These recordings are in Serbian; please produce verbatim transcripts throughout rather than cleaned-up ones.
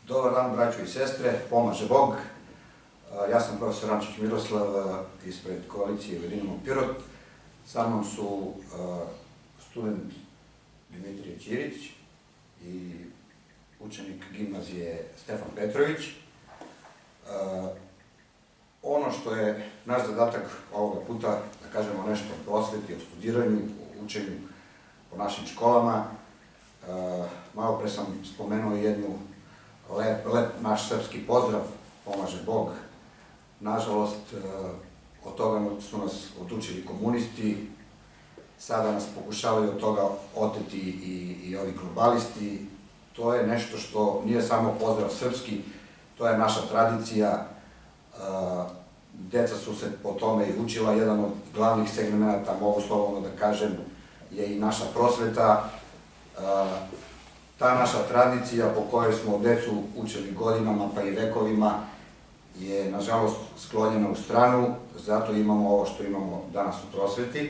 Dobar dan, braćo i sestre, pomaže Bog. Ja sam profesor Rančić Miroslav ispred koalicije Ujedinimo Pirot. Sa mnom su student Dimitrije Ćirić i učenik gimnazije Stefan Petrović. Ono što je naš zadatak ovoga puta, da kažemo nešto o prosveti, o studiranju, o učenju po našim školama. Malo pre sam spomenuo jednu lep, lep naš srpski pozdrav, pomaže Bog. Nažalost, od toga su nas odučili komunisti, sada nas pokušavaju od toga oteti i, i ovi globalisti. To je nešto što nije samo pozdrav srpski, to je naša tradicija. Deca su se po tome i učila. Jedan od glavnih segmenata, mogu slobodno da kažem, je i naša prosveta. Ta naša tradicija po kojoj smo decu učili godinama pa i vekovima je nažalost sklonjena u stranu, zato imamo ovo što imamo danas u prosveti.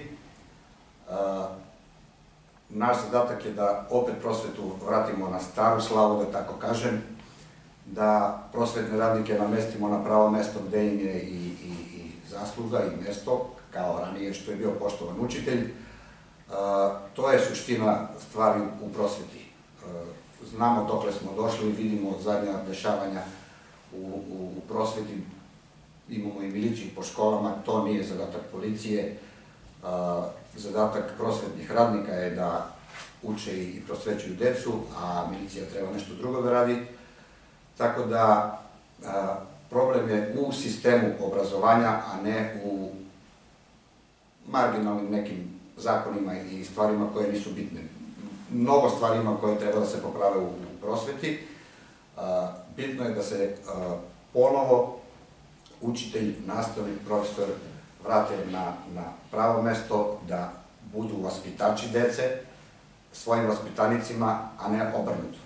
Naš zadatak je da opet prosvetu vratimo na staru slavu, da tako kažem, da prosvetne radnike namestimo na pravo mesto gde im je i, i, i zasluga i mesto, kao ranije što je bio poštovan učitelj. To je suština stvari u prosveti. Znamo dokle smo došli, vidimo zadnja dešavanja u, u, u prosveti, imamo i miliciju po školama, to nije zadatak policije. Zadatak prosvetnih radnika je da uče i prosvećuju decu, a milicija treba nešto drugo da radi. Tako da problem je u sistemu obrazovanja, a ne u marginalnim nekim zakonima i stvarima koje nisu bitne. Mnogo stvarima koje treba da se poprave u prosveti. Bitno je da se ponovo učitelj, nastavnik, profesor vrate na, na pravo mesto, da budu vaspitači dece svojim vaspitanicima, a ne obrnuto.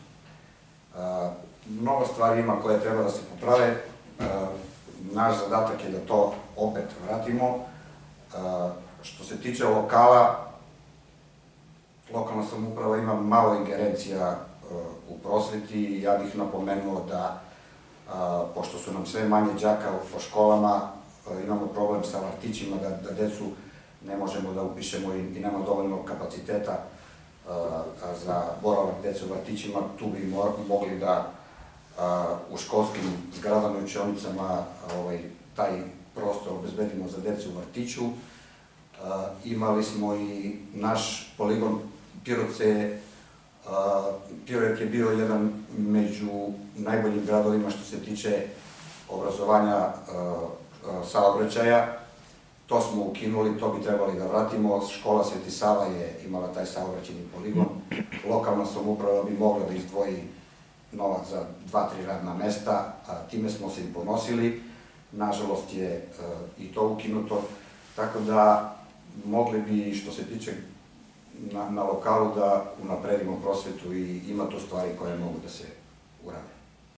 Mnogo stvari ima koje treba da se poprave. Naš zadatak je da to opet vratimo. Što se tiče lokala, lokalna samouprava ima malo ingerencija u prosveti i ja bih napomenuo da, pošto su nam sve manje đaka po školama, imamo problem sa vrtićima, da, da decu ne možemo da upišemo i, i nema dovoljno kapaciteta za boravak dece u vrtićima. Tu bi mogli da u školskim zgradama i učionicama ovaj, taj prostor obezbedimo za decu u vrtiću. Imali smo i naš poligon Pirot se, Pirot je bio jedan među najboljim gradovima što se tiče obrazovanja saobraćaja. To smo ukinuli, to bi trebali da vratimo. Škola Sveti Sava je imala taj saobraćajni poligon. Lokalna samouprava bi mogla da izdvoji novac za dva, tri radna mesta, a time smo se i ponosili. Nažalost je i to ukinuto, tako da mogli bi, što se tiče na, na lokalu, da unapredimo prosvetu i ima to stvari koje mogu da se urade.